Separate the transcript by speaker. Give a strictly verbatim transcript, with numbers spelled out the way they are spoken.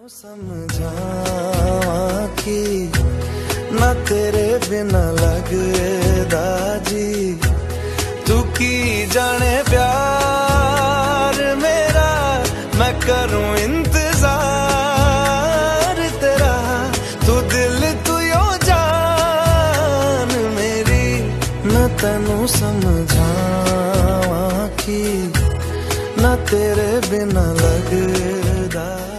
Speaker 1: समझावां कि ना तेरे बिना लगदा जी, तू की जाने प्यार मेरा, मैं करूं इंतजार तेरा, तू दिल तू यो जान मेरी, मैं तैनू समझावां कि ना तेरे बिना लगदा।